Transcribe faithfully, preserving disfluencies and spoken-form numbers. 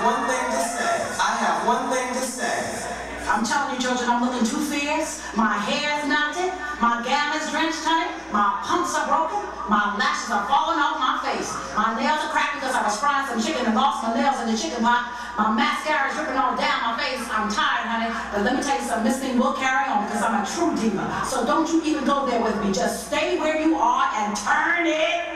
one thing to say. I have one thing to say. I'm telling you, children, I'm looking too fierce. My hair's knotted. My gown is drenched, honey. My pumps are broken. My lashes are falling off my face. My nails are cracked because I was frying some chicken and lost my nails in the chicken pot. My mascara is dripping all down my face. I'm tired, honey. But let me tell you something. This thing will carry on because I'm a true diva. So don't you even go there with me. Just stay where you are and turn it